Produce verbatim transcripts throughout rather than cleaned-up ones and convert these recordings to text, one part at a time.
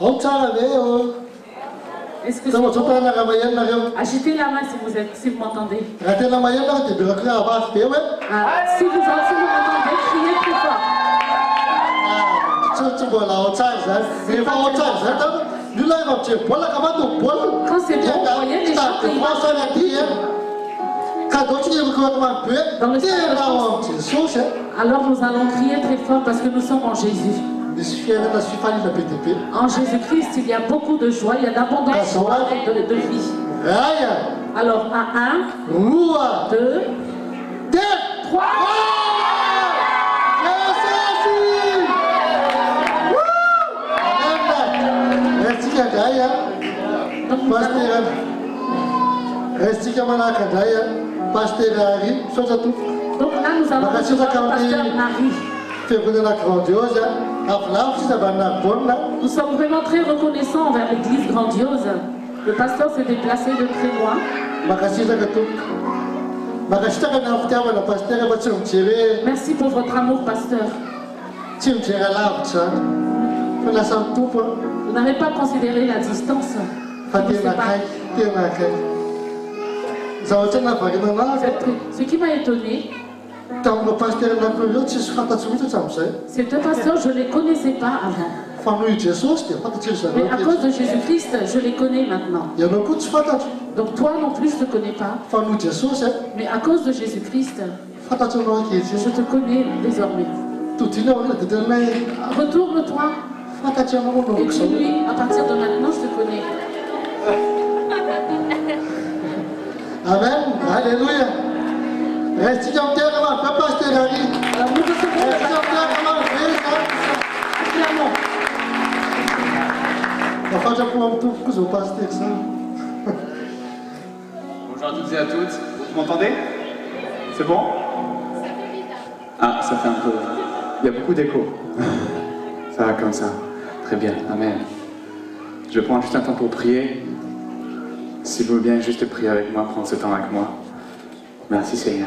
Est-ce que agitez la main si vous êtes, si vous m'entendez. Ah, si vous, si vous m'entendez, criez très fort. Quand c'est bon, voyez les gens qui dans le ciel. Alors nous allons crier très fort parce que nous sommes en Jésus. En Jésus-Christ, il y a beaucoup de joie, il y a d'abondance de, de vie. Alors, à un, deux, trois. Donc là, nous allons recevoir le pasteur Marie. Nous sommes vraiment très reconnaissants envers l'église grandiose. Le pasteur s'est déplacé de très loin. Merci pour votre amour, pasteur. Vous n'avez pas considéré la distance. Ce qui m'a étonné, ces deux pasteurs, je ne les connaissais pas avant. Mais à cause de Jésus-Christ, je les connais maintenant. Donc toi non plus, je ne te connais pas. Mais à cause de Jésus-Christ, je te connais désormais. Retourne-toi. Et dis-lui, à partir de maintenant, je te connais. Amen. Alléluia. Reste en terre, papa, pasteur Harry. Reste en terre, bonjour à toutes et à toutes. Vous m'entendez? C'est bon? Ah, ça fait un peu... Il y a beaucoup d'écho. Ça va comme ça. Très bien. Amen. Je prends juste un temps pour prier. Si vous voulez bien juste prier avec moi, prendre ce temps avec moi. Merci Seigneur.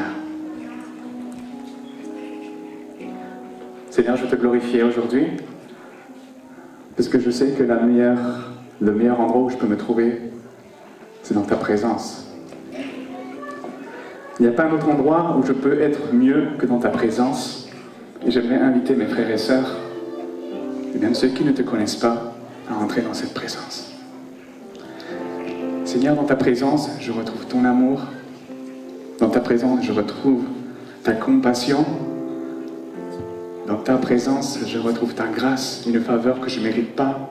Seigneur, je veux te glorifier aujourd'hui. Parce que je sais que la meilleure, le meilleur endroit où je peux me trouver, c'est dans ta présence. Il n'y a pas un autre endroit où je peux être mieux que dans ta présence. Et j'aimerais inviter mes frères et sœurs, et même ceux qui ne te connaissent pas, à entrer dans cette présence. Seigneur, dans ta présence, je retrouve ton amour. Dans ta présence, je retrouve ta compassion. Dans ta présence, je retrouve ta grâce, une faveur que je ne mérite pas.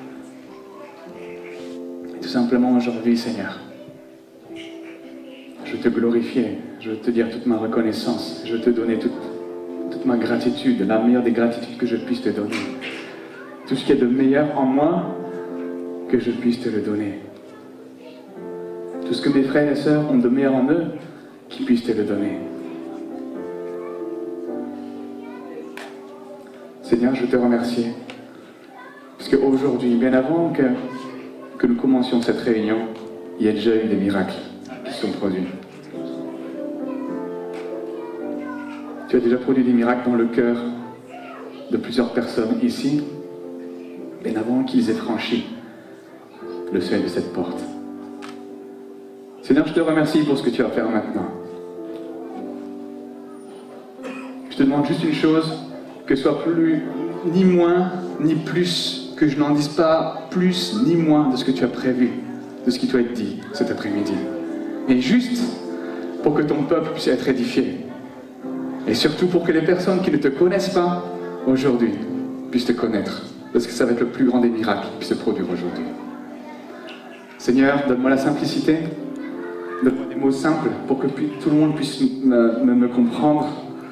Et tout simplement aujourd'hui, Seigneur, je veux te glorifier, je veux te dire toute ma reconnaissance, je veux te donner toute, toute ma gratitude, la meilleure des gratitudes que je puisse te donner. Tout ce qui est de meilleur en moi, que je puisse te le donner. Tout ce que mes frères et sœurs ont de meilleur en eux, qu'ils puissent te le donner. Seigneur, je te remercie. Parce qu'aujourd'hui, bien avant que, que nous commencions cette réunion, il y a déjà eu des miracles qui sont produits. Tu as déjà produit des miracles dans le cœur de plusieurs personnes ici, bien avant qu'ils aient franchi le seuil de cette porte. Seigneur, je te remercie pour ce que tu vas faire maintenant. Je te demande juste une chose, que ce soit plus, ni moins, ni plus, que je n'en dise pas plus, ni moins de ce que tu as prévu, de ce qui doit être dit cet après-midi. Et juste pour que ton peuple puisse être édifié. Et surtout pour que les personnes qui ne te connaissent pas aujourd'hui puissent te connaître. Parce que ça va être le plus grand des miracles qui puisse se produire aujourd'hui. Seigneur, donne-moi la simplicité, donne-moi des mots simples pour que tout le monde puisse me, me, me comprendre.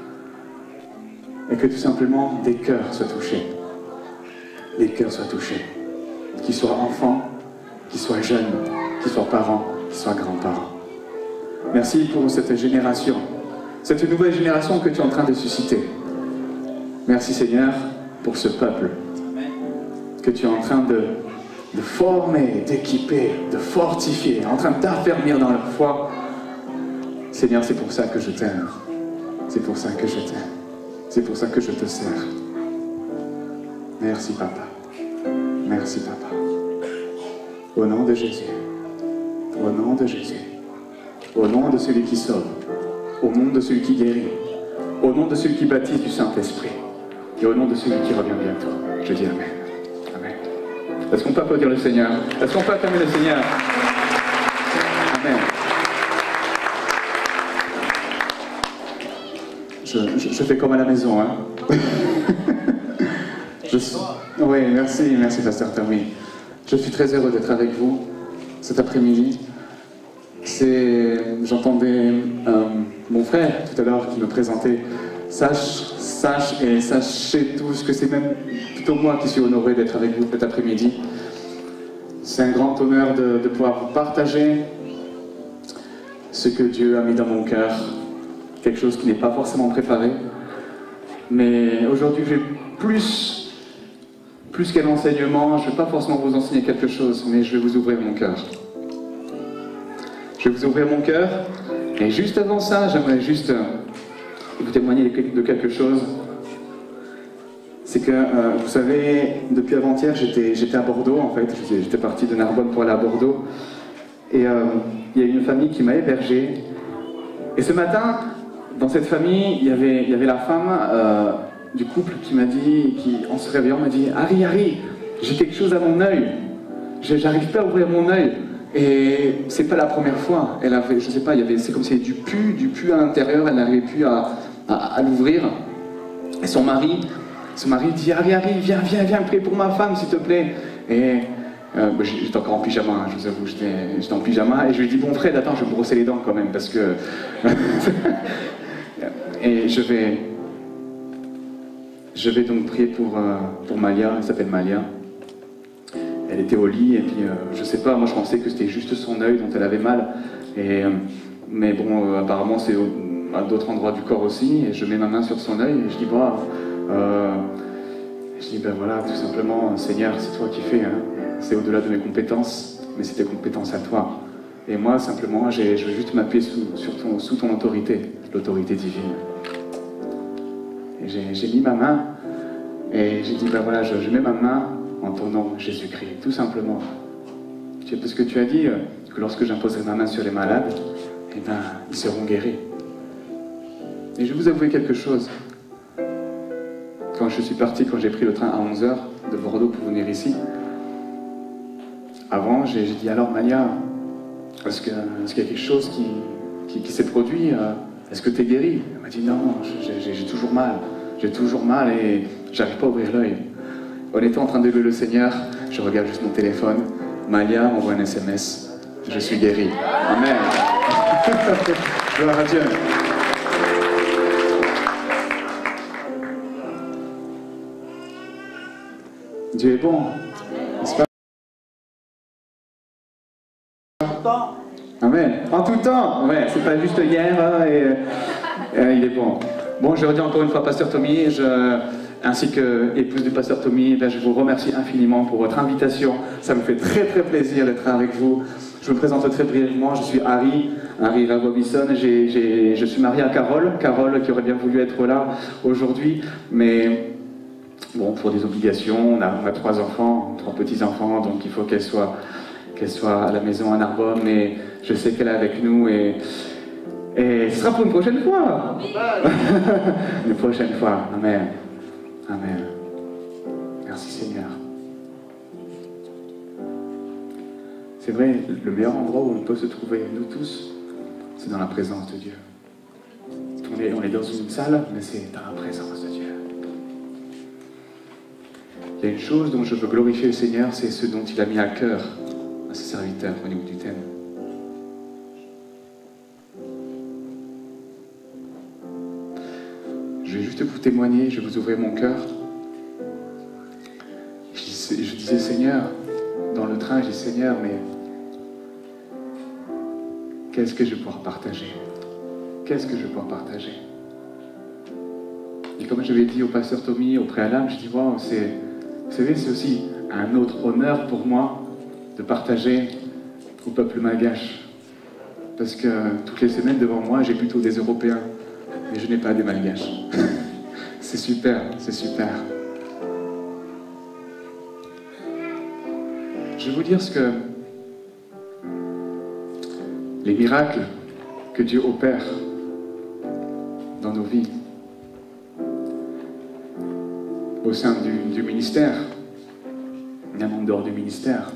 Et que tout simplement des cœurs soient touchés. Des cœurs soient touchés. Qu'ils soient enfants, qu'ils soient jeunes, qu'ils soient parents, qu'ils soient grands-parents. Merci pour cette génération, cette nouvelle génération que tu es en train de susciter. Merci Seigneur pour ce peuple que tu es en train de, de former, d'équiper, de fortifier, en train d'affermir dans leur foi. Seigneur, c'est pour ça que je t'aime. C'est pour ça que je t'aime. C'est pour ça que je te sers. Merci, Papa. Merci, Papa. Au nom de Jésus. Au nom de Jésus. Au nom de celui qui sauve. Au nom de celui qui guérit. Au nom de celui qui baptise du Saint-Esprit. Et au nom de celui qui revient bientôt. Je dis Amen. Amen. Est-ce qu'on peut applaudir le Seigneur? Est-ce qu'on peut acclamer le Seigneur? Amen. Je, je, je fais comme à la maison, hein. je suis... Oui, merci, merci Pasteur Tommy. Je suis très heureux d'être avec vous cet après-midi. C'est... J'entendais euh, mon frère tout à l'heure qui me présentait. Sache, sache et sachez tous que c'est même plutôt moi qui suis honoré d'être avec vous cet après-midi. C'est un grand honneur de, de pouvoir vous partager ce que Dieu a mis dans mon cœur. Quelque chose qui n'est pas forcément préparé. Mais aujourd'hui, j'ai plus, plus qu'un enseignement, je ne vais pas forcément vous enseigner quelque chose, mais je vais vous ouvrir mon cœur. Je vais vous ouvrir mon cœur. Et juste avant ça, j'aimerais juste vous témoigner de quelque chose. C'est que, euh, vous savez, depuis avant-hier, j'étais à Bordeaux, en fait. J'étais parti de Narbonne pour aller à Bordeaux. Et euh, il y a une famille qui m'a hébergé. Et ce matin, dans cette famille, il y avait, il y avait la femme euh, du couple qui m'a dit, qui, en se réveillant, m'a dit « Harry, Harry, j'ai quelque chose à mon œil. J'arrive pas à ouvrir mon œil. » Et c'est pas la première fois. Elle avait, je sais pas, il y avait, c'est comme s'il y avait du pu, du pu à l'intérieur. Elle n'arrivait plus à, à, à l'ouvrir. Et son mari, son mari dit « Harry, Harry, viens, viens, viens, prie pour ma femme, s'il te plaît. » Et euh, bah, j'étais encore en pyjama, hein, je vous avoue, j'étais en pyjama. Et je lui dis « Bon Fred, attends, je vais me brosser les dents quand même, parce que... » Et je vais, je vais donc prier pour, euh, pour Malia, elle s'appelle Malia. Elle était au lit et puis euh, je sais pas, moi je pensais que c'était juste son œil dont elle avait mal. Et, euh, mais bon, euh, apparemment c'est à d'autres endroits du corps aussi. Et je mets ma main sur son œil et je dis, bah, euh, je dis, ben voilà, tout simplement, Seigneur, c'est toi qui fais. Hein. C'est au-delà de mes compétences, mais c'est tes compétences à toi. Et moi, simplement, je vais juste m'appuyer sous, ton, sous ton autorité, l'autorité divine. Et j'ai mis ma main, et j'ai dit, ben voilà, je, je mets ma main en ton nom, Jésus-Christ, tout simplement. Parce que tu as dit que lorsque j'imposerai ma main sur les malades, eh ben, ils seront guéris. Et je vais vous avouer quelque chose. Quand je suis parti, quand j'ai pris le train à onze heures de Bordeaux pour venir ici, avant, j'ai dit, alors Malia, est-ce qu'il y a quelque chose qui, qui, qui s'est produit? Est-ce que tu es guéri? Elle m'a dit non, j'ai toujours mal. J'ai toujours mal et j'arrive pas à ouvrir l'œil. En étant en train de louer le Seigneur, je regarde juste mon téléphone. Malia m'envoie un S M S. Je suis guéri. Amen. Gloire à Dieu. Dieu est bon. Amen. En tout temps. Ouais, c'est pas juste hier hein, et euh, il est bon. Bon, je redis encore une fois, Pasteur Tommy, je, ainsi que épouse du Pasteur Tommy, ben, je vous remercie infiniment pour votre invitation. Ça me fait très très plaisir d'être avec vous. Je me présente très brièvement. Je suis Harry, Harry Rabobison. Je suis marié à Carole, Carole qui aurait bien voulu être là aujourd'hui, mais bon, pour des obligations, on a, on a trois enfants, trois petits-enfants, donc il faut qu'elle soit, qu'elle soit à la maison à Narbonne, mais je sais qu'elle est avec nous et, et ce sera pour une prochaine fois. Une prochaine fois. Amen. Amen. Merci Seigneur. C'est vrai, le meilleur endroit où on peut se trouver, nous tous, c'est dans la présence de Dieu. On est, on est dans une salle, mais c'est dans la présence de Dieu. Il y a une chose dont je veux glorifier le Seigneur, c'est ce dont il a mis à cœur à ses serviteurs au niveau du thème. Je vais juste vous témoigner, je vais vous ouvrir mon cœur. Je, je disais, Seigneur, dans le train, je dis, Seigneur, mais qu'est-ce que je vais pouvoir partager? Qu'est-ce que je vais pouvoir partager? Et comme je l'avais dit au pasteur Tommy, au préalable, je dis, wow, c'est, vous savez, c'est aussi un autre honneur pour moi de partager au peuple malgache. Parce que toutes les semaines devant moi, j'ai plutôt des Européens, mais je n'ai pas des malgaches. C'est super, c'est super. je vais vous dire ce que les miracles que Dieu opère dans nos vies, au sein du, du ministère, même en dehors du ministère.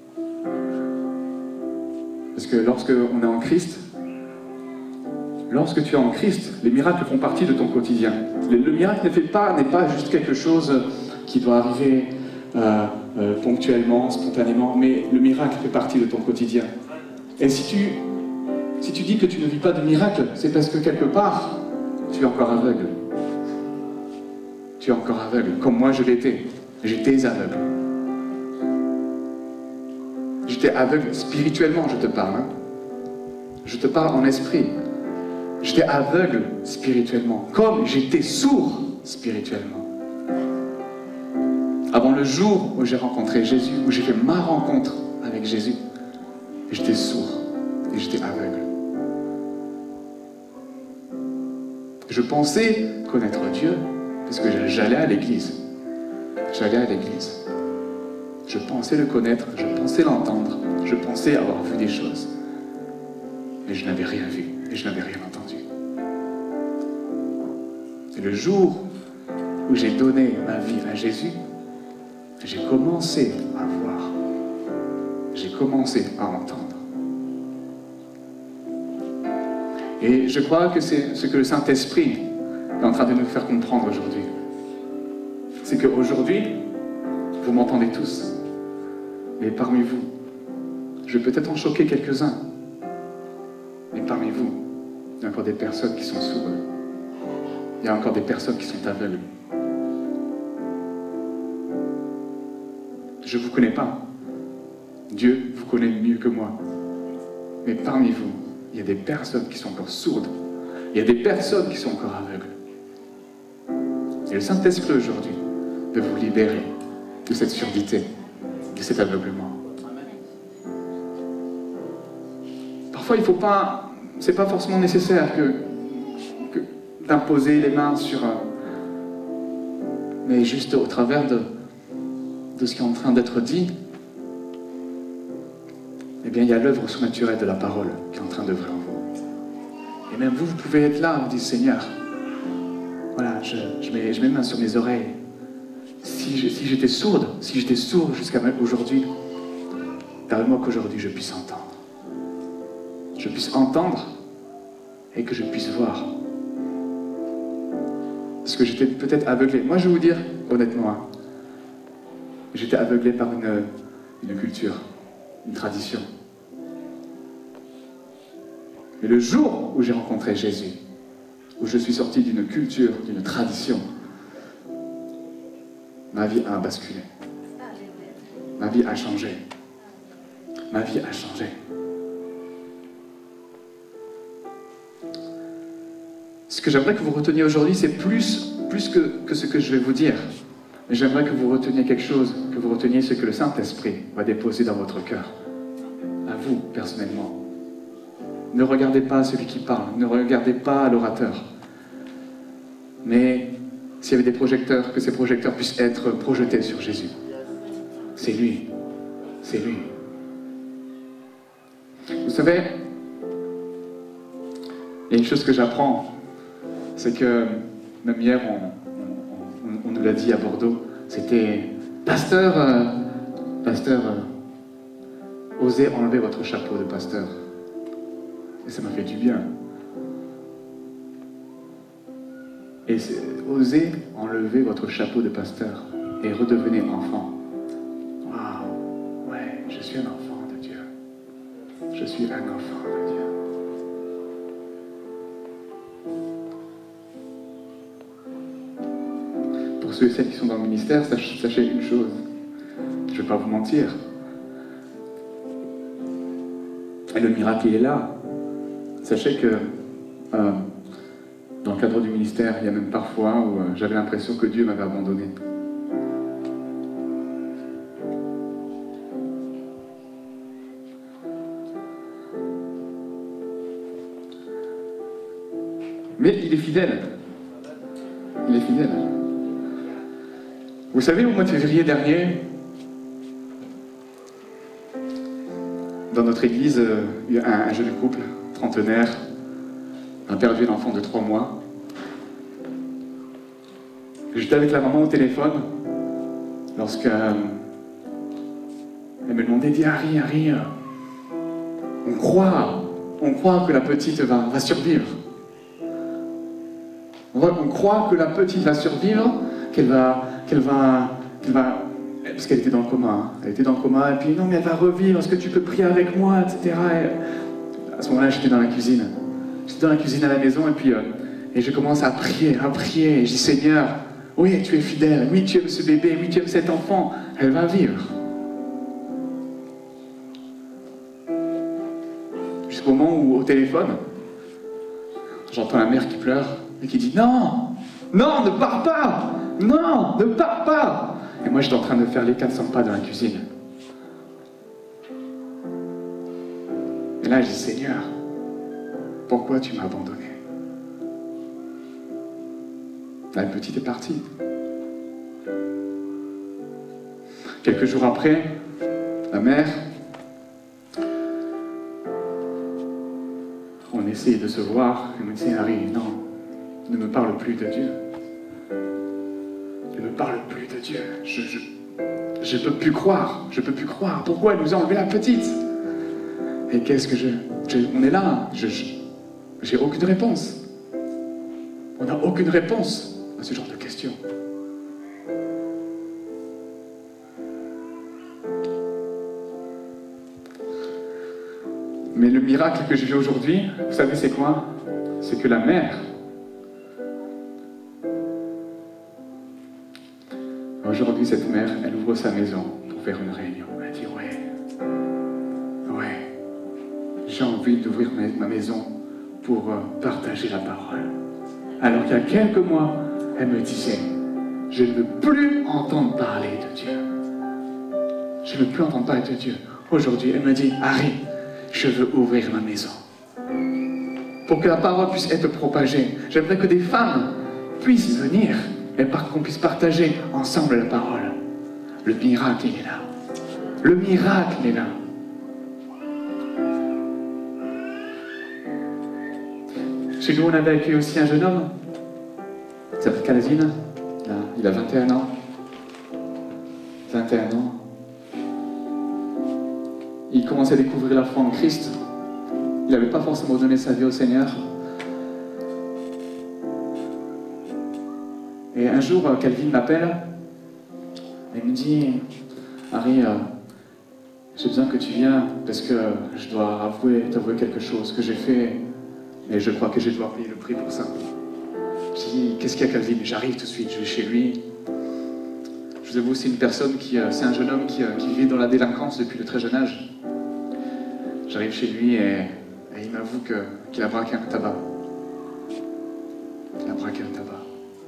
Parce que lorsque on est en Christ, lorsque tu es en Christ, les miracles font partie de ton quotidien. Le, le miracle ne fait pas, n'est pas juste quelque chose qui doit arriver euh, euh, ponctuellement, spontanément, mais le miracle fait partie de ton quotidien. Et si tu, si tu dis que tu ne vis pas de miracle, c'est parce que quelque part, tu es encore aveugle. Tu es encore aveugle, comme moi je l'étais. J'étais aveugle. J'étais aveugle spirituellement, je te parle. Hein. Je te parle en esprit. J'étais aveugle spirituellement, comme j'étais sourd spirituellement. Avant le jour où j'ai rencontré Jésus, où j'ai fait ma rencontre avec Jésus, j'étais sourd et j'étais aveugle. Je pensais connaître Dieu, parce que j'allais à l'église. J'allais à l'église. Je pensais le connaître, je pensais l'entendre, je pensais avoir vu des choses. Mais je n'avais rien vu et je n'avais rien entendu. Et le jour où j'ai donné ma vie à Jésus, j'ai commencé à voir. J'ai commencé à entendre. Et je crois que c'est ce que le Saint-Esprit est en train de nous faire comprendre aujourd'hui. C'est qu'aujourd'hui, vous m'entendez tous, mais parmi vous, je vais peut-être en choquer quelques-uns, mais parmi vous, il y a encore des personnes qui sont sourdes. Il y a encore des personnes qui sont aveugles. Je ne vous connais pas. Dieu vous connaît mieux que moi. Mais parmi vous, il y a des personnes qui sont encore sourdes. Il y a des personnes qui sont encore aveugles. Et le Saint-Esprit aujourd'hui veut vous libérer de cette surdité, de cet aveuglement. Parfois, il ne faut pas, c'est pas forcément nécessaire que, que d'imposer les mains sur un, mais juste au travers de, de ce qui est en train d'être dit, eh bien, il y a l'œuvre surnaturelle de la parole qui est en train d'œuvrer en vous. Et même vous, vous pouvez être là, vous dites, Seigneur, voilà, je, je, mets, je mets main sur mes oreilles. Si, je, si j'étais sourde, si j'étais sourd jusqu'à aujourd'hui, permets-moi qu'aujourd'hui je puisse entendre. Je puisse entendre et que je puisse voir. Parce que j'étais peut-être aveuglé. Moi, je vais vous dire, honnêtement, hein, j'étais aveuglé par une, une culture, une tradition. Mais le jour où j'ai rencontré Jésus, où je suis sorti d'une culture, d'une tradition, ma vie a basculé. Ma vie a changé. Ma vie a changé. Ce que j'aimerais que vous reteniez aujourd'hui, c'est plus, plus que, que ce que je vais vous dire. Mais j'aimerais que vous reteniez quelque chose, que vous reteniez ce que le Saint-Esprit va déposer dans votre cœur. À vous, personnellement. Ne regardez pas celui qui parle, ne regardez pas l'orateur. Mais s'il y avait des projecteurs, que ces projecteurs puissent être projetés sur Jésus. C'est lui. C'est lui. Vous savez, il y a une chose que j'apprends, c'est que, même hier, on, on, on nous l'a dit à Bordeaux, c'était « Pasteur, euh, pasteur, euh, osez enlever votre chapeau de pasteur. » Et ça m'a fait du bien. Et osez enlever votre chapeau de pasteur et redevenez enfant. Waouh, ouais, je suis un enfant de Dieu. Je suis un enfant de Dieu. Pour ceux et celles qui sont dans le ministère, sachez une chose. Je ne vais pas vous mentir. Et le miracle, il est là. Sachez que euh, dans le cadre du ministère, il y a même parfois où euh, j'avais l'impression que Dieu m'avait abandonné. Mais il est fidèle. Il est fidèle. Vous savez, au mois de février dernier, dans notre église, il y a un, un jeune couple, trentenaire, a perdu un enfant de trois mois. J'étais avec la maman au téléphone, lorsque euh, elle me demandait, dit Harry, Harry, euh, on croit, on croit que la petite va, va survivre. On, va, on croit que la petite va survivre, qu'elle va, qu'elle va, qu'elle va, parce qu'elle était dans le coma, hein. Elle était dans le coma, et puis non mais elle va revivre, est-ce que tu peux prier avec moi, et cetera. Et à ce moment-là, j'étais dans la cuisine. J'étais dans la cuisine à la maison, et puis euh, et je commence à prier, à prier, et je dis Seigneur, oui, tu es fidèle, oui, tu aimes ce bébé, oui, tu aimes cet enfant, elle va vivre. Jusqu'au moment où, au téléphone, j'entends la mère qui pleure et qui dit « Non, non, ne pars pas, non, ne pars pas !» Et moi, j'étais en train de faire les quatre cents pas dans la cuisine. Et là, je dis « Seigneur, pourquoi tu m'as abandonné ?» La petite est partie. Quelques jours après, la mère, on essayait de se voir, elle me disait, Harry, non, ne me parle plus de Dieu. Ne me parle plus de Dieu. Je, je, je peux plus croire, je peux plus croire. Pourquoi elle nous a enlevé la petite? Et qu'est-ce que je, je... On est là, je, je, j'ai aucune réponse. On n'a aucune réponse à ce genre de questions. Mais le miracle que j'ai vu aujourd'hui, vous savez c'est quoi? C'est que la mère, aujourd'hui cette mère, elle ouvre sa maison pour faire une réunion. Elle dit ouais, ouais, j'ai envie d'ouvrir ma maison pour partager la parole. Alors qu'il y a quelques mois, elle me disait, je ne veux plus entendre parler de Dieu. Je ne veux plus entendre parler de Dieu. Aujourd'hui, elle me dit, Harry, je veux ouvrir ma maison. Pour que la parole puisse être propagée. J'aimerais que des femmes puissent venir et qu'on puisse partager ensemble la parole. Le miracle, il est là. Le miracle est là. Chez nous, on avait accueilli aussi un jeune homme. Il s'appelle Calvin. Il a vingt et un ans. vingt et un ans. Il commençait à découvrir la foi en Christ. Il n'avait pas forcément donné sa vie au Seigneur. Et un jour, Calvin m'appelle. Et il me dit, Harry, euh, j'ai besoin que tu viennes parce que je dois avouer, t'avouer quelque chose que j'ai fait et je crois que je dois payer le prix pour ça. Je dis, qu'est-ce qu'il y a, Calvin? J'arrive tout de suite, je vais chez lui. Je vous avoue, c'est une personne qui, c'est un jeune homme qui, qui vit dans la délinquance depuis le très jeune âge. J'arrive chez lui et, et il m'avoue que, qu'il a braqué un tabac. Il a braqué un tabac.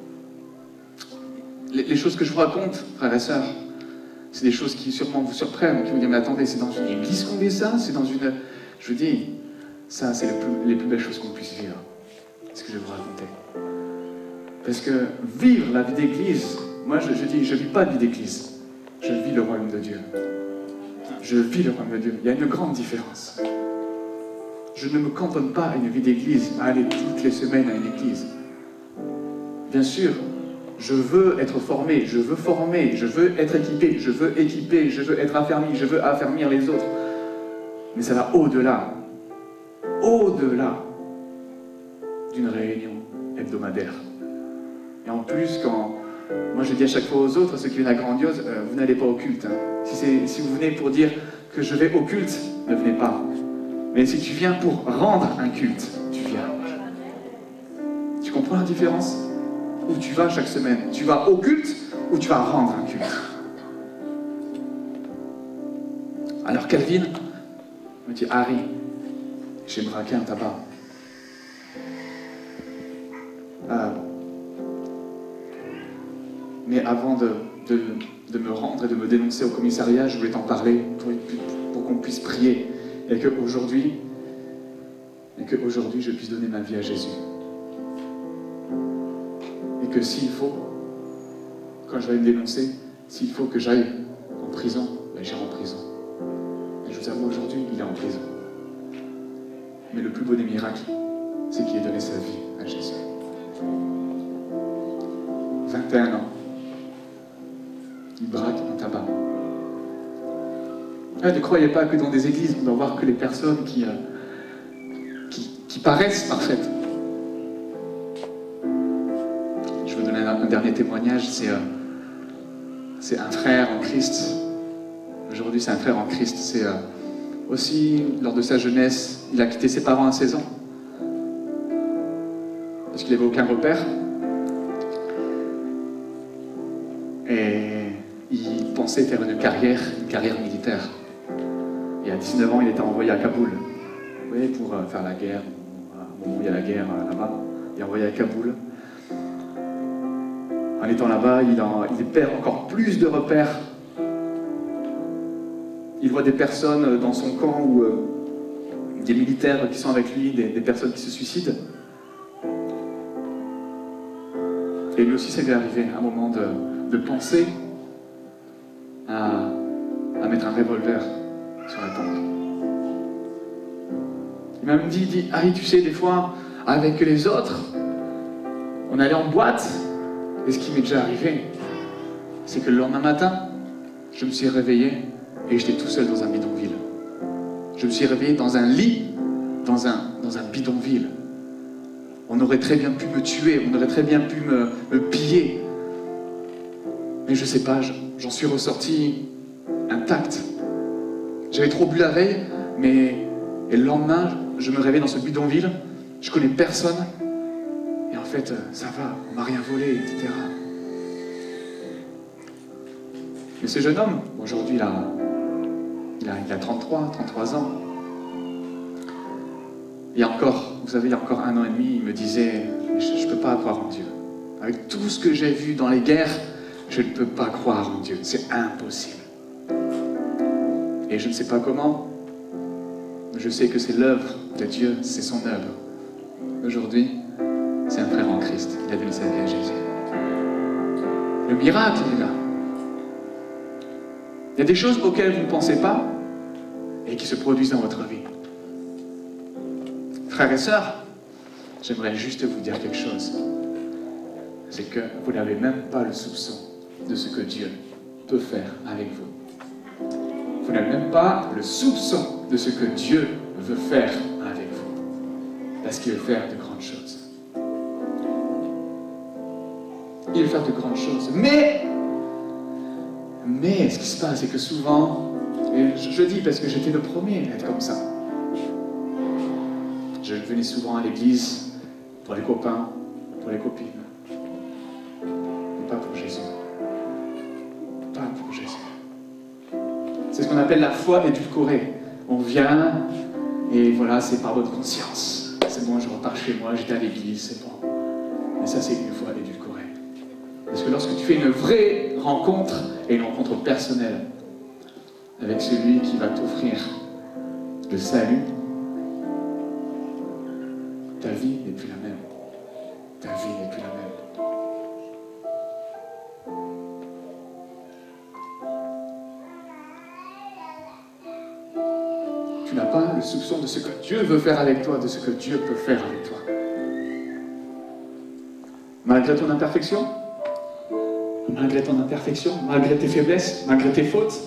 Les, les choses que je vous raconte, frères et sœurs, c'est des choses qui sûrement vous surprennent, qui vous disent, mais attendez, c'est dans une église qu'on vit ça? C'est dans une... Je vous dis, ça, c'est les plus, les plus belles choses qu'on puisse vivre. C'est ce que je vais vous raconter. Parce que vivre la vie d'église, moi je, je dis, je ne vis pas de vie d'église. Je vis le royaume de Dieu. Je vis le royaume de Dieu. Il y a une grande différence. Je ne me cantonne pas à une vie d'église, à aller toutes les semaines à une église. Bien sûr, je veux être formé, je veux former, je veux être équipé, je veux équiper, je veux être affermi, je veux affermir les autres. Mais ça va au-delà, au-delà d'une réunion hebdomadaire. Et en plus, quand moi je dis à chaque fois aux autres, ceux qui viennent à Grandiose, euh, vous n'allez pas au culte. Hein. Si, c'est, si vous venez pour dire que je vais au culte, ne venez pas. Mais si tu viens pour rendre un culte, tu viens. Tu comprends la différence? Où tu vas chaque semaine? Tu vas au culte ou tu vas rendre un culte? Alors Calvin me dit, Harry, j'ai braqué un tabac. Euh, mais avant de, de, de me rendre et de me dénoncer au commissariat, je voulais t'en parler pour, pour qu'on puisse prier et qu'aujourd'hui, et qu'aujourd'hui je puisse donner ma vie à Jésus. Et que s'il faut, quand je vais me dénoncer, s'il faut que j'aille en prison, ben j'irai en prison. Et je vous avoue, aujourd'hui, il est en prison. Mais le plus beau des miracles, c'est qu'il ait donné sa vie à Jésus. vingt et un ans. Il braque un tabac. Ah, ne croyez pas que dans des églises, on doit voir que les personnes qui, euh, qui, qui paraissent parfaites. Je veux donner un, un dernier témoignage, c'est euh, c'est un frère en Christ. Aujourd'hui, c'est un frère en Christ. C'est euh, aussi, lors de sa jeunesse, il a quitté ses parents à seize ans. Parce qu'il n'avait aucun repère. Et il pensait faire une carrière, une carrière militaire. Et à dix-neuf ans, il était envoyé à Kaboul. Vous voyez, pour euh, faire la guerre. Au moment où il y a la guerre euh, là-bas, il est envoyé à Kaboul. En étant là-bas, il, il perd encore plus de repères. Il voit des personnes dans son camp, ou euh, des militaires qui sont avec lui, des, des personnes qui se suicident. Et lui aussi, ça lui est arrivé, un moment de, de penser à, à mettre un revolver sur la tempe. Il m'a même dit, dit, ah tu sais, des fois, avec les autres, on allait en boîte, et ce qui m'est déjà arrivé, c'est que le lendemain matin, je me suis réveillé, et j'étais tout seul dans un bidonville. Je me suis réveillé dans un lit, dans un, dans un bidonville. On aurait très bien pu me tuer, on aurait très bien pu me, me piller. Mais je sais pas, j'en suis ressorti intact. J'avais trop bu la veille, mais et le lendemain, je me réveille dans ce bidonville, je connais personne, et en fait, ça va, on m'a rien volé, et cetera. Mais ce jeune homme, aujourd'hui, il a, il a, il a trente-trois, trente-trois ans. Il y a encore, vous savez, il y a encore un an et demi, il me disait, je ne peux pas croire en Dieu. Avec tout ce que j'ai vu dans les guerres, je ne peux pas croire en Dieu. C'est impossible. Et je ne sais pas comment, mais je sais que c'est l'œuvre de Dieu, c'est son œuvre. Aujourd'hui, c'est un frère en Christ. Il a donné sa vie à Jésus. Le miracle est là. Il y a des choses auxquelles vous ne pensez pas et qui se produisent dans votre vie. Frères et sœurs, j'aimerais juste vous dire quelque chose. C'est que vous n'avez même pas le soupçon de ce que Dieu peut faire avec vous. Vous n'avez même pas le soupçon de ce que Dieu veut faire avec vous. Parce qu'il veut faire de grandes choses. Il veut faire de grandes choses. Mais, mais ce qui se passe, c'est que souvent, et je, je dis parce que j'étais le premier à être comme ça. Je venais souvent à l'église pour les copains, pour les copines. Mais pas pour Jésus. Pas pour Jésus. C'est ce qu'on appelle la foi édulcorée. On vient et voilà, c'est par votre conscience. C'est bon, je repars chez moi, j'étais à l'église, c'est bon. Mais ça, c'est une foi édulcorée. Parce que lorsque tu fais une vraie rencontre, et une rencontre personnelle, avec celui qui va t'offrir le salut, ta vie n'est plus la même. Ta vie n'est plus la même. Tu n'as pas le soupçon de ce que Dieu veut faire avec toi, de ce que Dieu peut faire avec toi. Malgré ton imperfection, malgré ton imperfection, malgré tes faiblesses, malgré tes fautes,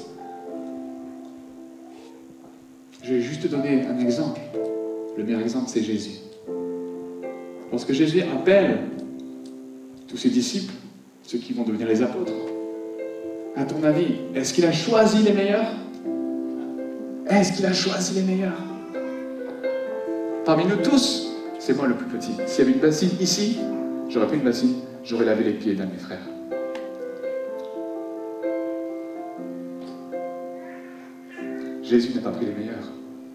je vais juste te donner un exemple. Le meilleur exemple, c'est Jésus. Lorsque Jésus appelle tous ses disciples, ceux qui vont devenir les apôtres, à ton avis, est-ce qu'il a choisi les meilleurs? Est-ce qu'il a choisi les meilleurs? Parmi nous tous, c'est moi le plus petit. S'il y avait une bassine ici, j'aurais pris une bassine, j'aurais lavé les pieds d'un de mes frères. Jésus n'a pas pris les meilleurs.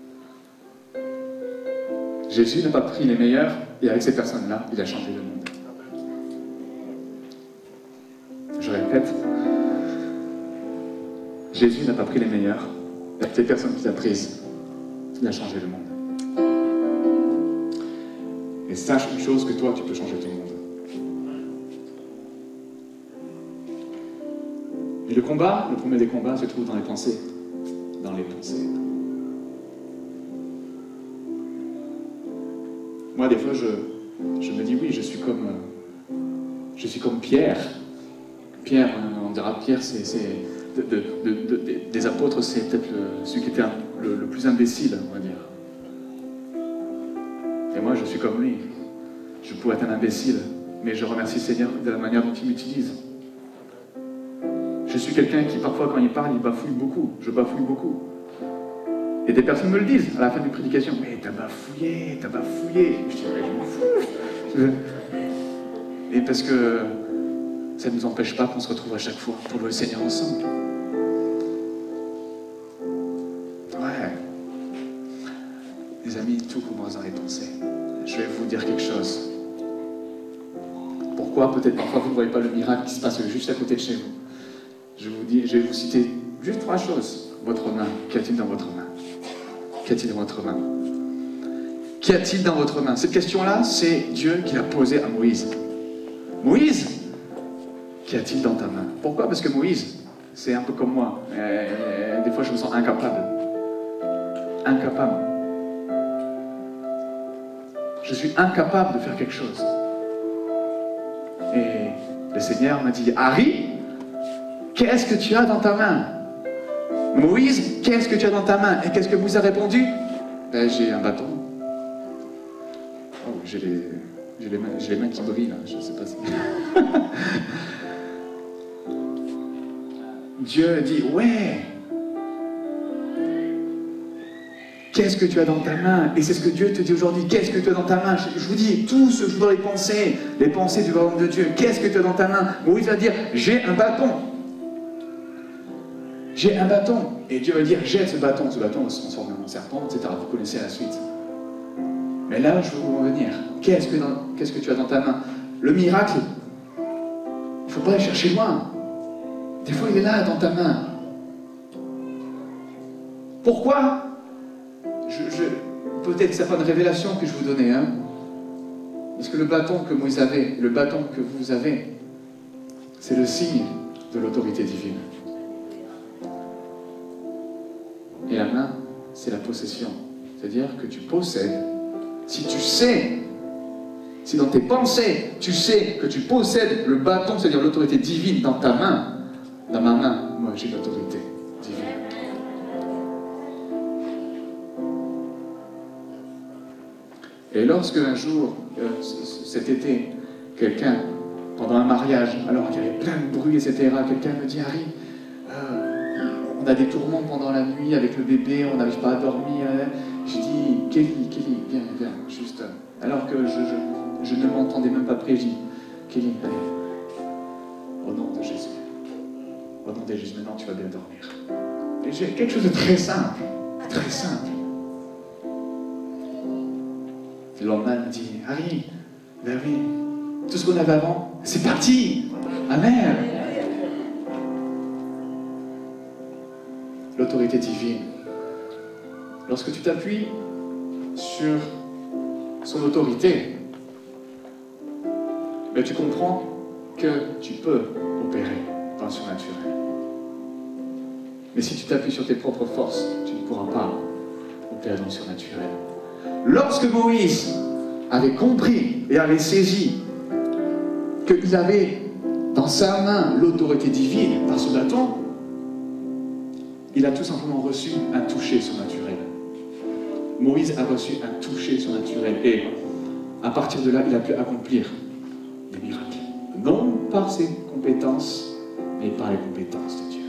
Jésus n'a pas pris les meilleurs, et avec ces personnes-là, il a changé le monde. Je répète, Jésus n'a pas pris les meilleurs, et avec les personnes qu'il a prises, il a changé le monde. Et sache une chose, que toi, tu peux changer tout le monde. Et le combat, le premier des combats, se trouve dans les pensées. Dans les pensées. Moi, des fois, je, je me dis, oui, je suis comme, je suis comme Pierre. Pierre, on dira Pierre, c'est, de, de, de, de, des apôtres, c'est peut-être le, celui qui était un, le, le plus imbécile, on va dire. Et moi, je suis comme lui. Je pourrais être un imbécile, mais je remercie le Seigneur de la manière dont il m'utilise. Je suis quelqu'un qui, parfois, quand il parle, il bafouille beaucoup. Je bafouille beaucoup. Et des personnes me le disent à la fin d'une prédication. Mais t'as bafouillé, t'as bafouillé. Je dis, mais je m'en fous. Et parce que ça ne nous empêche pas qu'on se retrouve à chaque fois pour louer le Seigneur ensemble. Ouais. Les amis, tout comme vous en avez pensé. Je vais vous dire quelque chose. Pourquoi peut-être parfois vous ne voyez pas le miracle qui se passe juste à côté de chez vous? Je vous dis, je vais vous citer juste trois choses. Votre main, qu'y a-t-il dans votre main? Qu'y a-t-il dans votre main? Qu'y a-t-il dans votre main? Cette question-là, c'est Dieu qui l'a posée à Moïse. Moïse, qu'y a-t-il dans ta main? Pourquoi? Parce que Moïse, c'est un peu comme moi. Et des fois, je me sens incapable. Incapable. Je suis incapable de faire quelque chose. Et le Seigneur m'a dit, Harry, qu'est-ce que tu as dans ta main? Moïse, qu'est-ce que tu as dans ta main? Et qu'est-ce que Moïse a répondu? Ben, j'ai un bâton. Oh, j'ai les, j'ai les, mains, j'ai les mains qui brillent, là. Je ne sais pas si... Dieu dit, ouais, qu'est-ce que tu as dans ta main? Et c'est ce que Dieu te dit aujourd'hui. Qu'est-ce que tu as dans ta main? Je vous dis, tout ce que je vois les pensées, les pensées du royaume de Dieu. Qu'est-ce que tu as dans ta main? Moïse va dire, j'ai un bâton. J'ai un bâton. Et Dieu va dire, jette ce bâton. Ce bâton va se transformer en serpent, et cetera. Vous connaissez la suite. Mais là, je veux vous revenir. Qu'est-ce que, qu'est-ce que tu as dans ta main? Le miracle, il ne faut pas aller chercher loin. Des fois, il est là, dans ta main. Pourquoi? Je, je, peut-être que ce n'est pas une révélation que je vous donnais, hein. Parce que le bâton que Moïse avait, le bâton que vous avez, c'est le signe de l'autorité divine. Et la main, c'est la possession. C'est-à-dire que tu possèdes. Si tu sais, si dans tes pensées, tu sais que tu possèdes le bâton, c'est-à-dire l'autorité divine dans ta main, dans ma main, moi j'ai l'autorité divine. Et lorsque un jour, euh, cet été, quelqu'un, pendant un mariage, alors qu'il y avait plein de bruit, et cetera, quelqu'un me dit, Harry, euh, on a des tourments pendant la nuit avec le bébé, on n'arrive pas à dormir. Je dis, Kelly, Kelly, viens, viens, juste. Alors que je, je, je ne m'entendais même pas près, je dis, Kelly, allez, au nom de Jésus, au nom de Jésus, maintenant tu vas bien dormir. Et j'ai quelque chose de très simple, très simple. Le lendemain, il me dit, Harry, ben oui, tout ce qu'on avait avant, c'est parti. Amen. L'autorité divine. Lorsque tu t'appuies sur son autorité, ben tu comprends que tu peux opérer dans le surnaturel. Mais si tu t'appuies sur tes propres forces, tu ne pourras pas opérer dans le surnaturel. Lorsque Moïse avait compris et avait saisi qu'il avait dans sa main l'autorité divine par ce bâton, il a tout simplement reçu un toucher surnaturel. Moïse a reçu un toucher surnaturel et à partir de là, il a pu accomplir des miracles. Non par ses compétences, mais par les compétences de Dieu.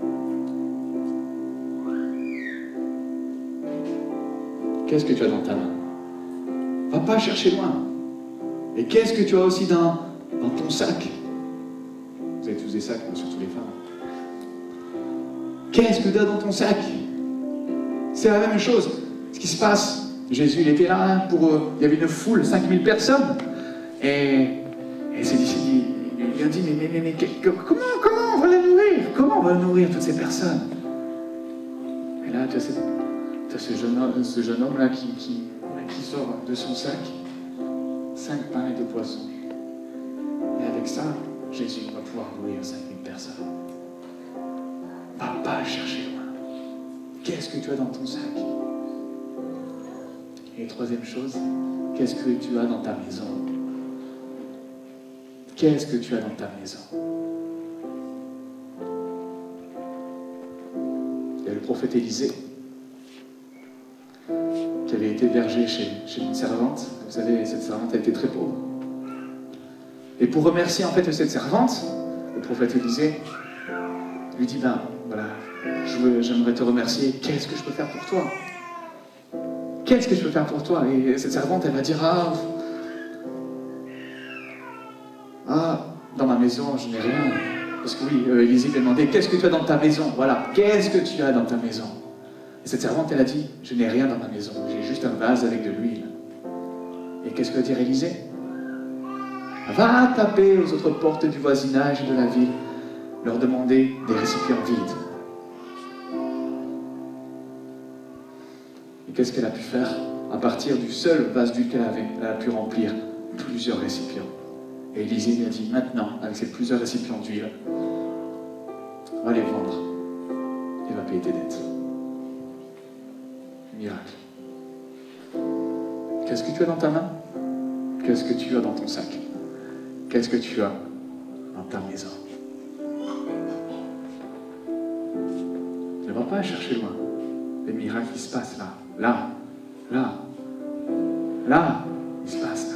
Qu'est-ce que tu as dans ta main? Va pas chercher loin. Et qu'est-ce que tu as aussi dans, dans ton sac? Vous avez tous des sacs, surtout les femmes. Qu'est-ce que tu as dans ton sac? C'est la même chose. Ce qui se passe, Jésus, il était là, pour, euh, il y avait une foule, cinq mille personnes. Et, et ses disciples, il lui a dit, mais, mais, mais, mais comment, comment on va les nourrir? Comment on va nourrir toutes ces personnes? Et là, tu as cette... Tu as ce jeune homme, ce jeune homme là qui, qui, qui sort de son sac cinq pains et deux poissons. Et avec ça, Jésus va pouvoir nourrir cinq mille personnes. Va pas chercher loin. Qu'est-ce que tu as dans ton sac? Et troisième chose, qu'est-ce que tu as dans ta maison? Qu'est-ce que tu as dans ta maison? Il y a le prophète Élisée, qui avait été berger chez, chez une servante. Vous savez, cette servante a été très pauvre. Et pour remercier en fait cette servante, le prophète Élisée lui dit, ben voilà, j'aimerais te remercier, qu'est-ce que je peux faire pour toi? Qu'est-ce que je peux faire pour toi? Et cette servante, elle va dire, ah, ah dans ma maison, je n'ai rien. Parce que oui, euh, Élisée lui a demandé, qu'est-ce que tu as dans ta maison? Voilà, qu'est-ce que tu as dans ta maison? Et cette servante, elle a dit, je n'ai rien dans ma maison, j'ai juste un vase avec de l'huile. Et qu'est-ce que va dire Élisée? Va taper aux autres portes du voisinage de la ville, leur demander des récipients vides. Et qu'est-ce qu'elle a pu faire? À partir du seul vase d'huile qu'elle avait, elle a pu remplir plusieurs récipients. Et Élisée lui a dit, maintenant, avec ces plusieurs récipients d'huile, va les vendre et va payer tes dettes. Miracle. Qu'est-ce que tu as dans ta main? Qu'est-ce que tu as dans ton sac? Qu'est-ce que tu as dans ta maison? Ne va pas chercher loin. Les miracles, ils se passent là. Là, là, là, il se passe là.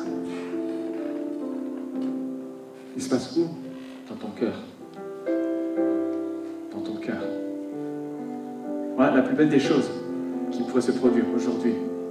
Il se passe où? Dans ton cœur. Dans ton cœur. Voilà la plus belle des choses qui pourrait se produire aujourd'hui.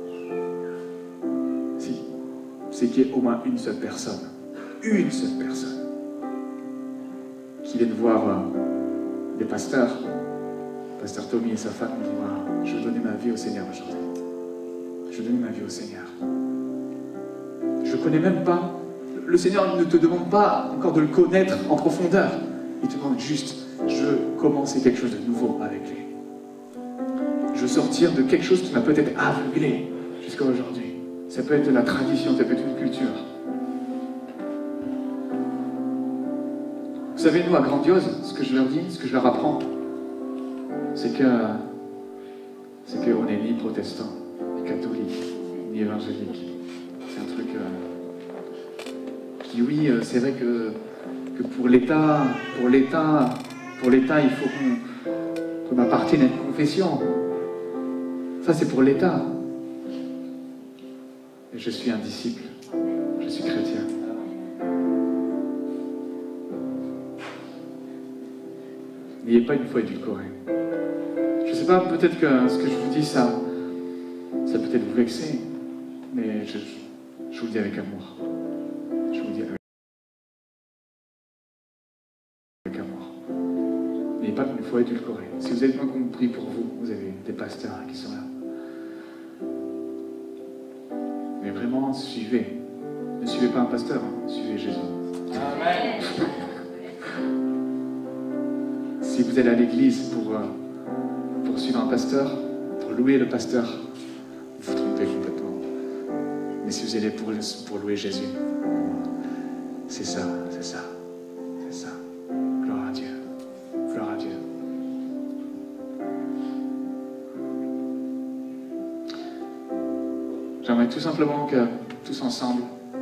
Si, c'est qu'il y ait au moins une seule personne, une seule personne, qui vienne voir euh, les pasteurs, pasteur Tommy et sa femme, qui disent, voilà, je veux donner ma vie au Seigneur aujourd'hui. Je veux donner ma vie au Seigneur. Je ne connais même pas. Le Seigneur ne te demande pas encore de le connaître en profondeur. Il te demande juste, je veux commencer quelque chose de nouveau avec lui. Je veux sortir de quelque chose qui m'a peut-être aveuglé jusqu'à aujourd'hui. Ça peut être de la tradition, ça peut être une culture. Vous savez, nous, à Grandiose, ce que je leur dis, ce que je leur apprends, c'est que c'est qu'on n'est ni protestant, ni catholique, ni évangélique. C'est un truc euh, qui, oui, euh, c'est vrai que, que pour l'État, pour l'État, pour l'État, il faut qu'on qu'on appartienne à une confession. Ça, c'est pour l'État. Et je suis un disciple. Je suis chrétien. N'ayez pas une foi édulcorée. Je ne sais pas, peut-être que ce que je vous dis, ça, ça peut peut-être vous vexer, mais je, je vous le dis avec amour. Je vous le dis avec, avec amour. N'ayez pas une foi édulcorée. Si vous avez besoin qu'on prie pour vous, vous avez des pasteurs qui sont là. Mais vraiment, suivez. Ne suivez pas un pasteur, hein. Suivez Jésus. Amen. Si vous allez à l'église pour, euh, pour suivre un pasteur, pour louer le pasteur, vous vous trompez complètement. Mais si vous allez pour, pour louer Jésus, c'est ça, c'est ça, c'est ça. Gloire à Dieu. Gloire à Dieu. J'aimerais tout simplement que, tous ensemble,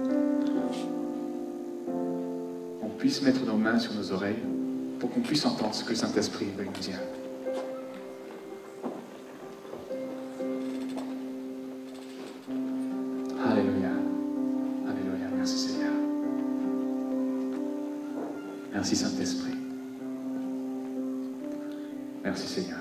on puisse mettre nos mains sur nos oreilles pour qu'on puisse entendre ce que le Saint-Esprit veut nous dire. Alléluia. Alléluia. Merci Seigneur. Merci Saint-Esprit. Merci Seigneur.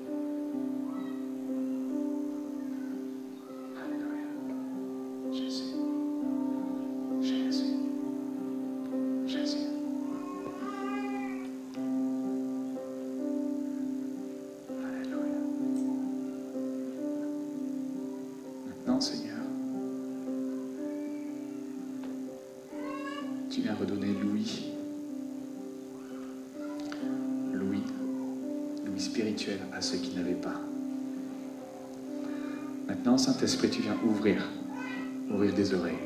Seigneur, tu viens redonner l'ouïe, l'ouïe, l'ouïe spirituelle à ceux qui n'avaient pas. Maintenant, Saint-Esprit, tu viens ouvrir, ouvrir des oreilles.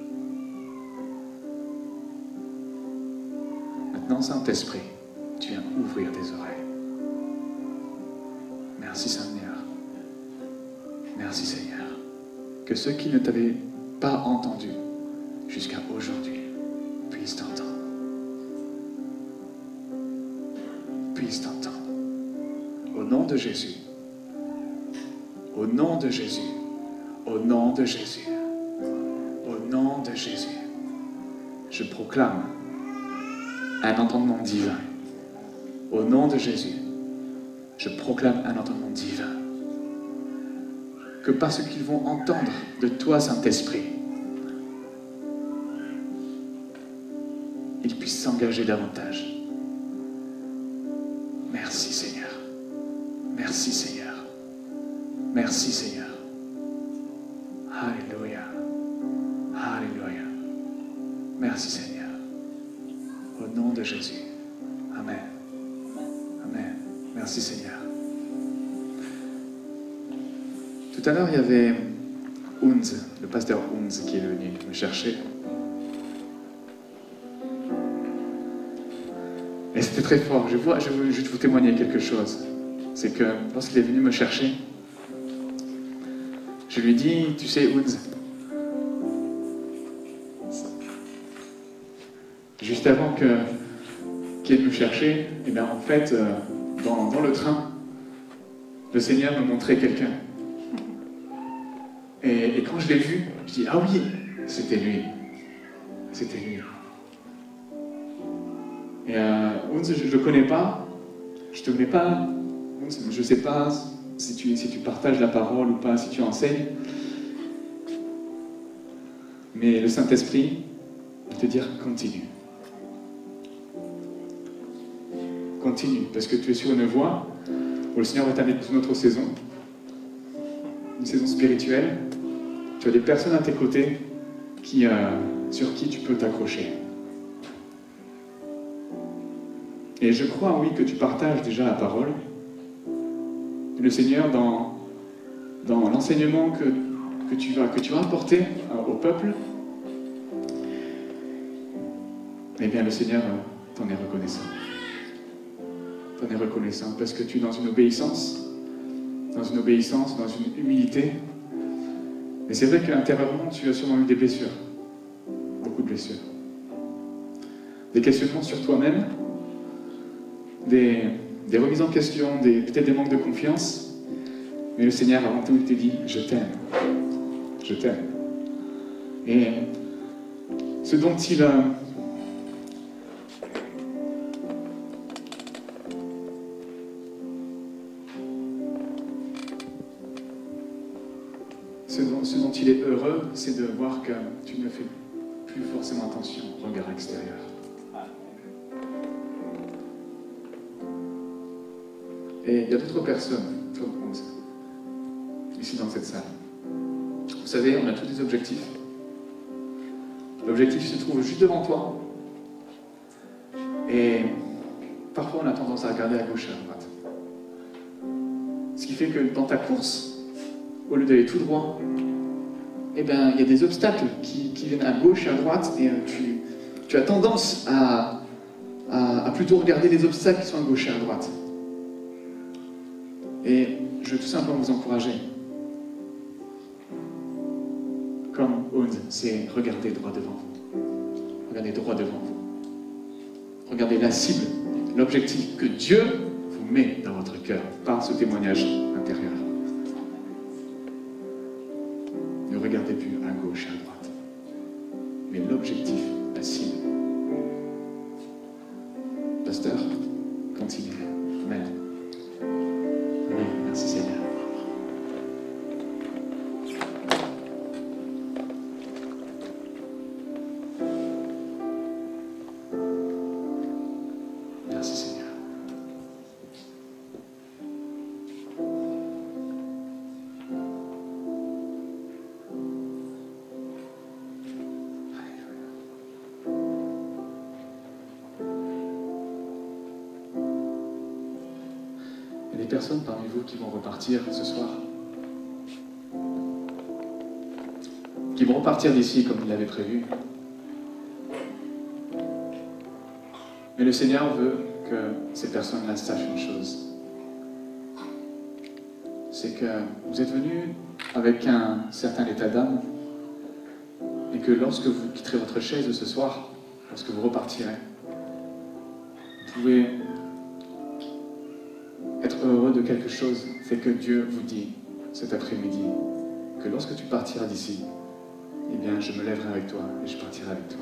Maintenant, Saint-Esprit, tu viens ouvrir des oreilles. Merci Seigneur. Merci Seigneur. que ceux qui ne t'avaient pas entendu jusqu'à aujourd'hui puissent t'entendre. Puissent t'entendre. Au nom de Jésus. Au nom de Jésus. Au nom de Jésus. Au nom de Jésus. Je proclame un entendement divin. Au nom de Jésus, je proclame un entendement divin. Que parce qu'ils vont entendre de toi, Saint-Esprit, ils puissent s'engager davantage. Merci Seigneur. Merci Seigneur. Merci Seigneur. Alléluia. Alléluia. Merci Seigneur. Au nom de Jésus. Amen. Amen. Merci Seigneur. Tout à l'heure, il y avait Unz, le pasteur Unz, qui est venu me chercher. Et c'était très fort. Je, vois, je veux juste vous témoigner quelque chose. C'est que lorsqu'il est venu me chercher, je lui ai dit, tu sais Unz, juste avant que, qu'il vienne me chercher, et bien en fait, euh, dans, dans le train, le Seigneur me montrait quelqu'un. Et, et quand je l'ai vu, je dis, ah oui, c'était lui. C'était lui. Et euh, Unz, je ne le connais pas. Je te mets pas. Unz, je ne sais pas si tu, si tu partages la parole ou pas, si tu enseignes. Mais le Saint-Esprit va te dire, continue. Continue, parce que tu es sur une voie où le Seigneur va t'amener dans une autre saison. Une saison spirituelle. Tu as des personnes à tes côtés qui, euh, sur qui tu peux t'accrocher. Et je crois, oui, que tu partages déjà la parole. Le Seigneur, dans, dans l'enseignement que, que, tu vas, que tu vas apporter euh, au peuple, eh bien, le Seigneur euh, t'en est reconnaissant. T'en es reconnaissant parce que tu es dans une obéissance, dans une obéissance, dans une humilité. Et c'est vrai qu'intérieurement, tu as sûrement eu des blessures. Beaucoup de blessures. Des questionnements sur toi-même, des, des remises en question, des, peut-être des manques de confiance. Mais le Seigneur, avant tout, il te dit, je t'aime. Je t'aime. Et ce dont il a... Ce dont, ce dont il est heureux, c'est de voir que tu ne fais plus forcément attention au regard extérieur. Et il y a d'autres personnes, ici dans cette salle. Vous savez, on a tous des objectifs. L'objectif se trouve juste devant toi. Et parfois, on a tendance à regarder à gauche et à droite. Ce qui fait que dans ta course, au lieu d'aller tout droit, eh ben, il y a des obstacles qui, qui viennent à gauche et à droite, et euh, tu, tu as tendance à, à, à plutôt regarder les obstacles qui sont à gauche et à droite. Et je veux tout simplement vous encourager. Comme Unz, c'est regarder droit devant vous. Regardez droit devant vous. Regardez la cible, l'objectif que Dieu vous met dans votre cœur par ce témoignage intérieur. Ne regardez plus à gauche et à droite. Mais l'objectif, la cible. Pasteur, continuez. Amen. Amen. Merci Seigneur. Merci Seigneur. Il y a des personnes parmi vous qui vont repartir ce soir, qui vont repartir d'ici comme il l'avait prévu. Mais le Seigneur veut que ces personnes-là sachent une chose. C'est que vous êtes venus avec un certain état d'âme, et que lorsque vous quitterez votre chaise ce soir, lorsque vous repartirez, vous pouvez être heureux de quelque chose, c'est que Dieu vous dit cet après-midi que lorsque tu partiras d'ici, eh bien je me lèverai avec toi et je partirai avec toi.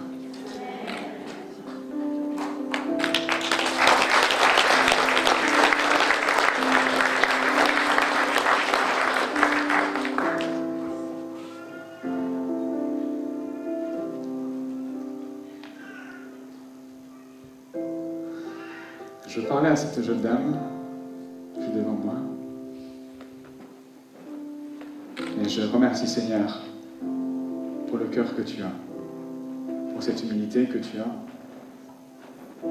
Je parlais à cette jeune dame qui est devant moi et je remercie Seigneur pour le cœur que tu as, pour cette humilité que tu as.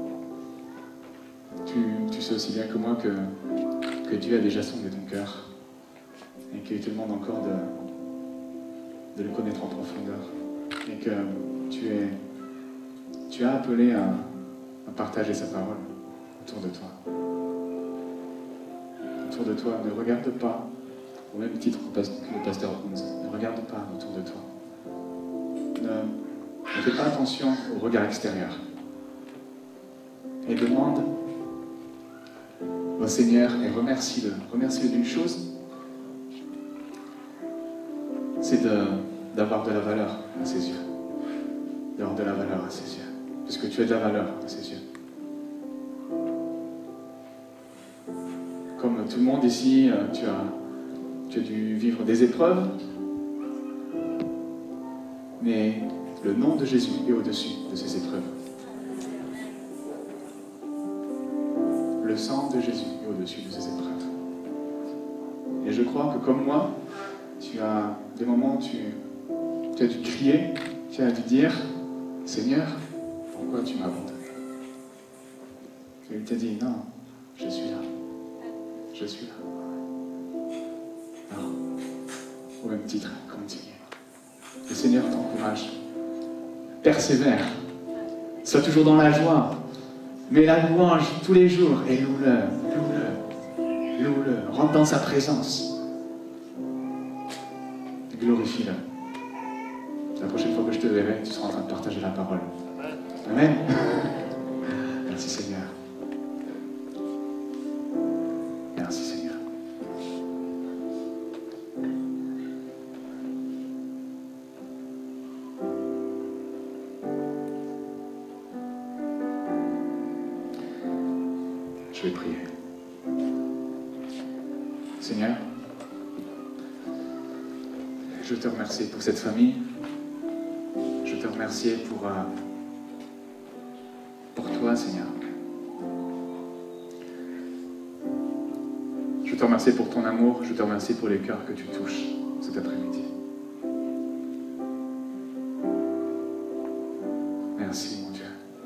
Tu, tu sais aussi bien que moi que, que Dieu a déjà sondé ton cœur et qu'il te demande encore de, de le connaître en profondeur et que tu, es, tu as appelé à, à partager sa parole autour de toi. Autour de toi, ne regarde pas, au même titre que le pasteur Hans, ne regarde pas autour de toi. Ne, ne fais pas attention au regard extérieur. Et demande au Seigneur et remercie-le. Remercie-le d'une chose, c'est d'avoir de, de la valeur à ses yeux. D'avoir de la valeur à ses yeux. Parce que tu as de la valeur à ses yeux. Comme tout le monde ici, tu as, tu as dû vivre des épreuves, mais le nom de Jésus est au-dessus de ces épreuves. Le sang de Jésus est au-dessus de ces épreuves. Et je crois que comme moi, tu as des moments où tu, tu as dû crier, tu as dû dire, Seigneur, pourquoi tu m'abandonnes? Et il t'a dit, non, je suis là. Je suis là. Alors, au même titre, continue. Le Seigneur t'encourage. Persévère. Sois toujours dans la joie. Mets la louange tous les jours et loue-le, loue-le, loue-le. Rentre dans sa présence. Glorifie-le. La prochaine fois que je te verrai, tu seras en train de partager la parole. Amen. Merci Seigneur. Merci Seigneur. Je vais prier. Seigneur, je te remercie pour cette famille. Je te remercie pour, euh, pour toi, Seigneur. Je te remercie pour ton amour, je te remercie pour les cœurs que tu touches cet après-midi. Merci, mon Dieu.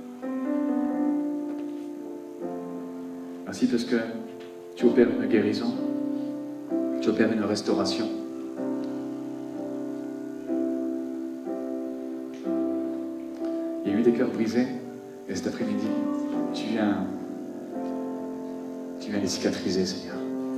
Merci parce que tu opères une guérison, tu opères une restauration. Il y a eu des cœurs brisés, et cet après-midi, tu viens, tu viens les cicatriser, Seigneur.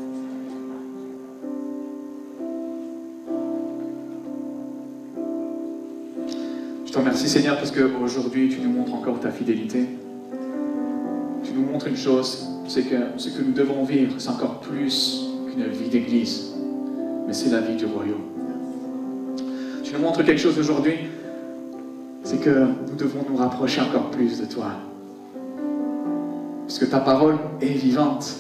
Je te remercie Seigneur parce qu'aujourd'hui tu nous montres encore ta fidélité. Tu nous montres une chose, c'est que ce que nous devons vivre, c'est encore plus qu'une vie d'église, mais c'est la vie du royaume. Tu nous montres quelque chose aujourd'hui, c'est que nous devons nous rapprocher encore plus de toi. Parce que ta parole est vivante.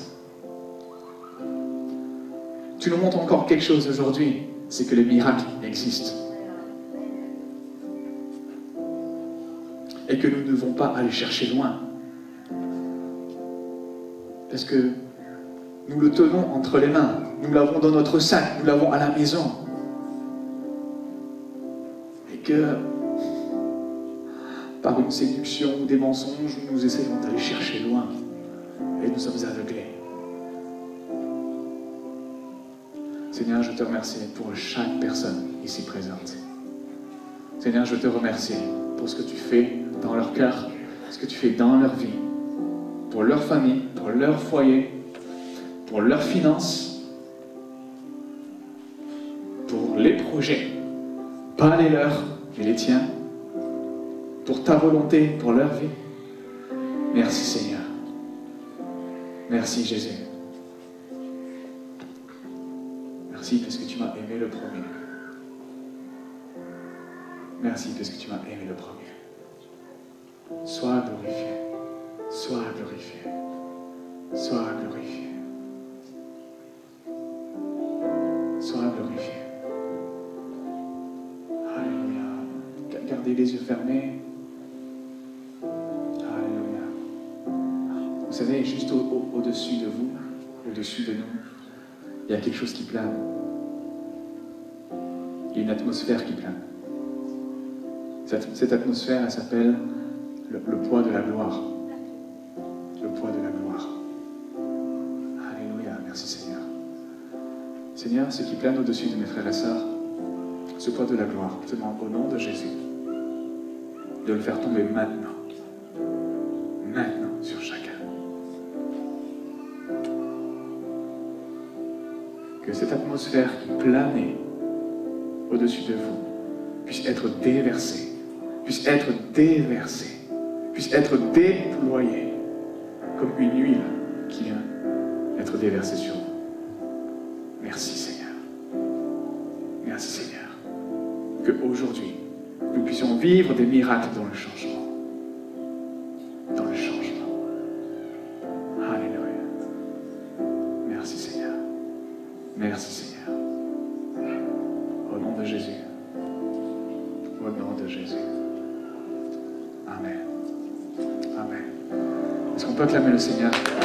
Tu nous montres encore quelque chose aujourd'hui, c'est que les miracles existent. Et que nous ne devons pas aller chercher loin. Parce que nous le tenons entre les mains. Nous l'avons dans notre sac, nous l'avons à la maison. Et que, par une séduction ou des mensonges, nous essayons d'aller chercher loin. Et nous sommes aveuglés. Seigneur, je te remercie pour chaque personne ici présente. Seigneur, je te remercie pour ce que tu fais dans leur cœur, ce que tu fais dans leur vie, pour leur famille, pour leur foyer, pour leurs finances. les projets, pas les leurs, mais les tiens, pour ta volonté, pour leur vie. Merci Seigneur. Merci Jésus. Merci parce que tu m'as aimé le premier. Merci parce que tu m'as aimé le premier. Sois glorifié. Sois glorifié. Sois glorifié. Sois glorifié. Alléluia. Gardez les yeux fermés. Alléluia. Vous savez, juste au, au, au-dessus de vous, au-dessus de nous, il y a quelque chose qui plane. Il y a une atmosphère qui plane. Cette, cette atmosphère, elle s'appelle le, le poids de la gloire. Le poids de la gloire. Alléluia, merci Seigneur. Seigneur, ce qui plane au-dessus de mes frères et sœurs, ce poids de la gloire, je te demande au nom de Jésus de le faire tomber maintenant. Maintenant sur chacun. Que cette atmosphère qui planait au-dessus de vous puisse être déversée, puisse être déversée, puisse être déployée comme une huile qui vient être déversée sur vous. Merci Seigneur. Merci Seigneur. Qu'aujourd'hui, nous puissions vivre des miracles dans le changement. Dans le changement. Alléluia. Merci Seigneur. Merci Seigneur. Au nom de Jésus. Au nom de Jésus. Amen. Amen. Est-ce qu'on peut acclamer le Seigneur?